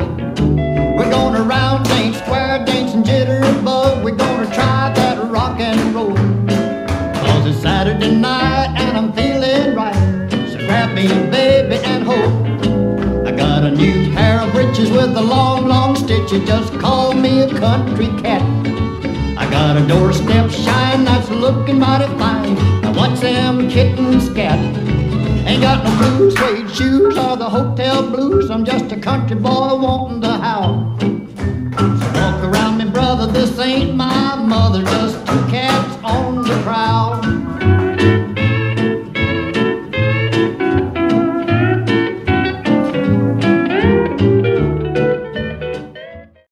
right. We're gonna round dance, square dance, and jitterbug. We're gonna try that rock and roll. 'Cause it's Saturday night and I'm feeling right. So grab me, baby, and hold. I got a new pair of breeches with a long, long stitches. Just call me a country cat. I got a doorstep shine that's looking mighty fine. Now what's them kittens scat? Ain't got no blue suede shoes or the hotel blues. I'm just a country boy wanting to howl. So walk around me, brother, this ain't my mother. Just two cats on the prowl.